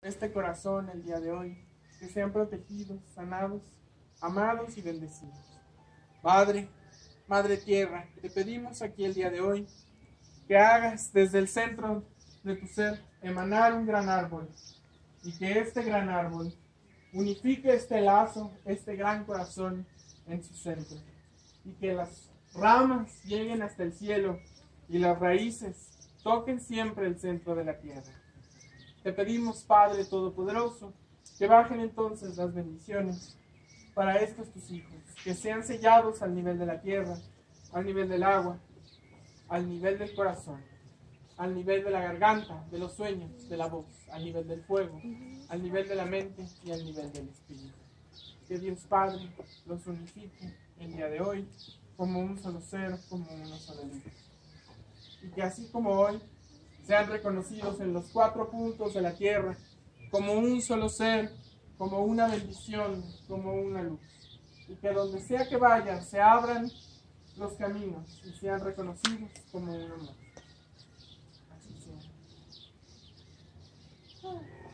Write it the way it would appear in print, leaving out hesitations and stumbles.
este corazón el día de hoy, que sean protegidos, sanados, amados y bendecidos. Padre, Madre Tierra, te pedimos aquí el día de hoy que hagas desde el centro de tu ser emanar un gran árbol y que este gran árbol unifique este lazo, este gran corazón en su centro y que las ramas lleguen hasta el cielo y las raíces toquen siempre el centro de la tierra. Te pedimos, Padre Todopoderoso, que bajen entonces las bendiciones para estos tus hijos, que sean sellados al nivel de la tierra, al nivel del agua, al nivel del corazón, al nivel de la garganta, de los sueños, de la voz, al nivel del fuego, al nivel de la mente y al nivel del espíritu. Que Dios Padre los unifique el día de hoy como un solo ser, como una sola luz. Y que así como hoy sean reconocidos en los 4 puntos de la tierra como un solo ser, como una bendición, como una luz. Y que donde sea que vayan se abran los caminos y sean reconocidos como un amor. Así sea.